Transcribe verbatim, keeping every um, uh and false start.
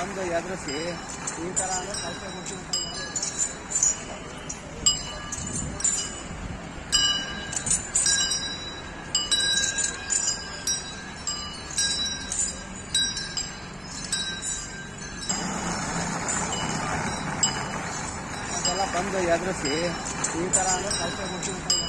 ಬಂದು ಎದುರಿಸಿ ಈ ಥರ ಅಂದರೆ ಕಲ್ಪೆ ಕೊಡ್ತೀನಿ ಅಂತ ಅದೆಲ್ಲ ಬಂದು ಎದುರಿಸಿ ಈ ಥರ ಅಂದರೆ ಕಲ್ಪೆ ಕೊಡ್ತೀನಿ ಅಂತ